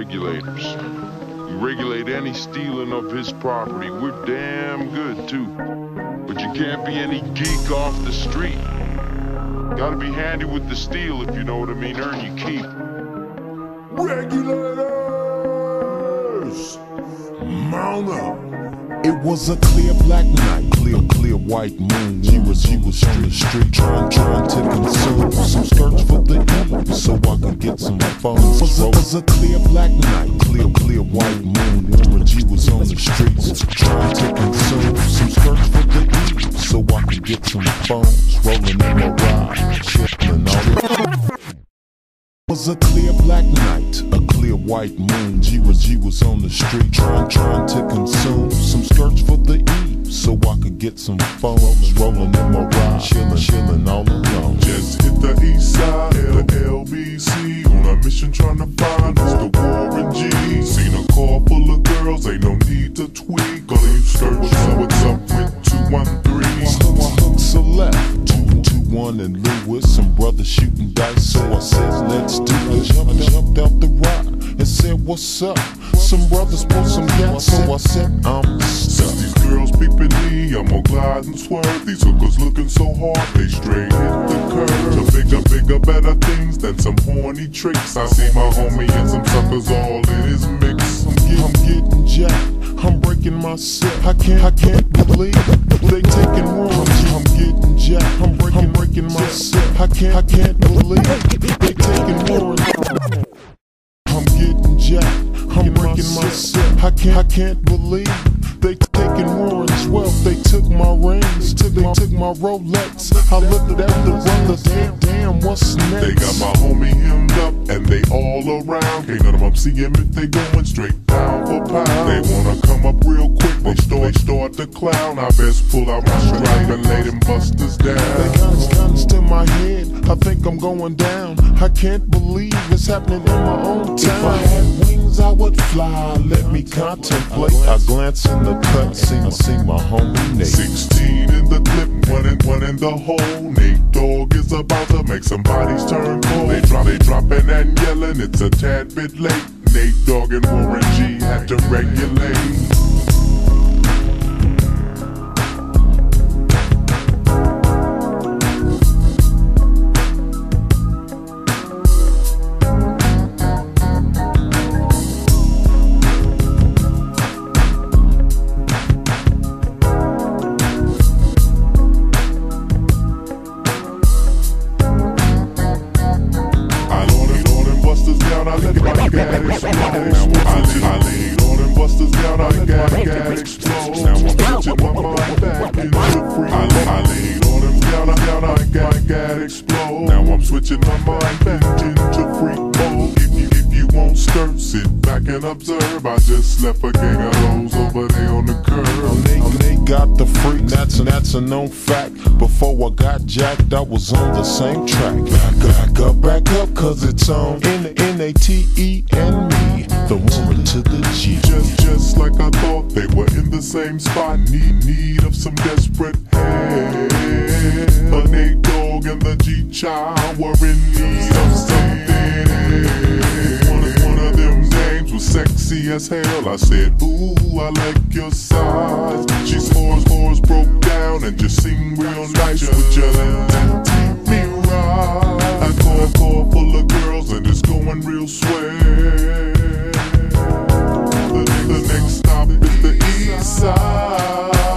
regulators. We regulate any stealing of his property. We're damn good too. But you can't be any geek off the street. Gotta be handy with the steel, if you know what I mean. Earn your keep. Regulators, mount up. It was a clear black night, clear white moon. She was on the street trying to consume some skirts for the eve, so I could get some phones. It was a clear black night, clear white moon. She was on the streets trying to consume some skirts for the eve, so I could get some phones. Rolling in my ride, shifting all the. It was a clear black night, a clear white moon. She was on the street trying to consume some skirts for the eve, so I could get some phones. Rolling in my ride, chillin' all alone. Just hit the east side, the LBC, on a mission trying to find Mr. Warren G. Seen a car full of girls, ain't no need to tweak. All you skirts, so what's up with 213? So I hooks a left, 221 and Lewis, some brothers shooting dice. So I said, let's do it. Jumped out the ride and said, what's up? Some brothers pulled some gas, so I said, I'm stuck. Since these girls peeping me, I'm gonna glide and swerve. These hookers looking so hard, they straight hit the curve. To bigger, better things than some horny tricks. I see my homie and some suckers all in his mix. I'm getting jacked, I'm breaking myself. I can't believe they taking warrants. I'm getting jacked, I'm breaking myself. I can't believe they taking warrants. I'm getting jacked, I'm breaking myself. I can't believe they taking warrants. Well, they took my rings, took my Rolex. I looked at the brothers, damn, what's next? They got my homie hemmed up and they all around. Can't none of them see him if they going straight pound for pound. They wanna come up real quick, they start to clown. I best pull out my stripe and lay them busters down. They got guns to my head, I think I'm going down. I can't believe it's happening in my own town. If I had wings, I would fly, let me contemplate. I glance in the cut, see my homie Nate. 16 in the clip, one in the hole. Nate Dogg is about to make some bodies turn cold. They dropping and yelling, it's a tad bit late. Nate Dogg and Warren G had to regulate. I let my gat explode. I laid all them busters down, I gat explode. Now I'm switching my mind back into free. I laid all them down, I gat explode. Now I'm switching my mind back into free mode. If you won't skirt, sit back and observe. I just left a gang of hoes over there on the curb. They got the freak, that's a known fact. Before I got jacked, I was on the same track. Back up, cause it's on N-A-T-E and me, the woman to the G. Just like I thought, they were in the same spot. Need of some desperate help. But Nate Dogg and the G-Child were in need of something. One of them names was sexy as hell. I said, ooh, I like your size. She scores broke down and just seemed real nice with your let me ride. I call full of girls and it's going real swell. The next stop is the east side.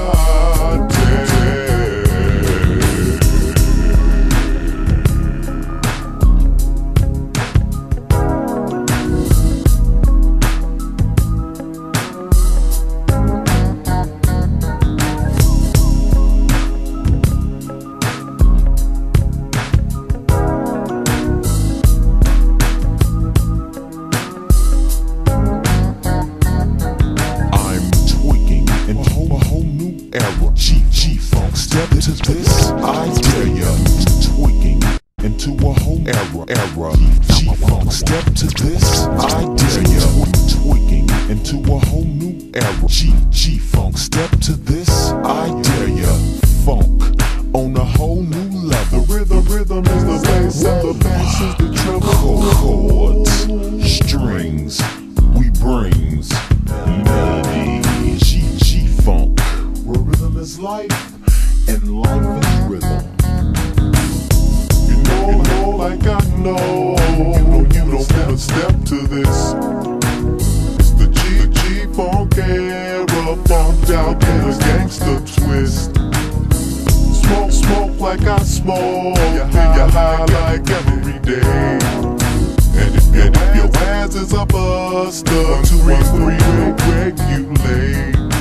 Step to this, I dare ya. Tweaking into a whole era. G-Funk, step to this, I dare ya. Tweaking into a whole new era. G-Funk, step to this, I dare ya. Funk on a whole new level. The rhythm is the bass and the bass is the treble. Chords, strings, like I smoke, then you're high like every day. And if your ass is a buster, 213 will regulate.